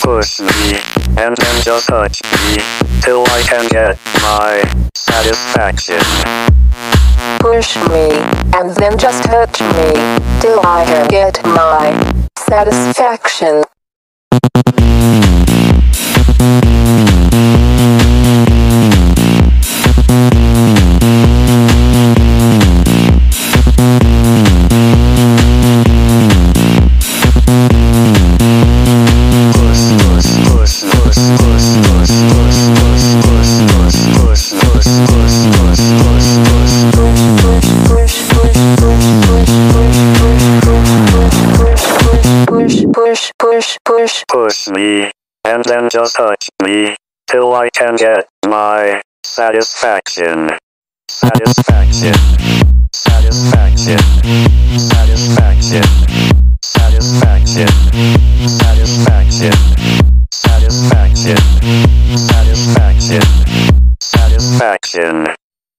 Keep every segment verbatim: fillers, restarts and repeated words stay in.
Push me, and then just touch me, till I can get my satisfaction. Push me, and then just touch me, till I can get my satisfaction. Push, push, push. Push me, and then just touch me, till I can get my satisfaction. Satisfaction. Satisfaction. Satisfaction. Satisfaction. Satisfaction. Satisfaction. Satisfaction. Satisfaction.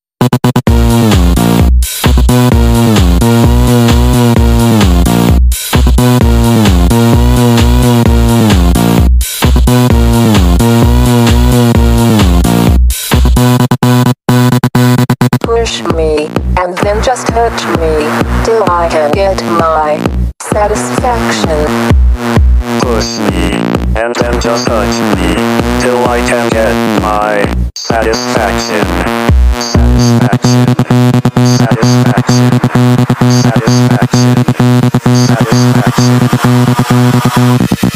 Push me, and then just touch me, till I can get my satisfaction. Push me, and then just touch me, till I can get my satisfaction. Satisfaction. Satisfaction. Satisfaction. Satisfaction.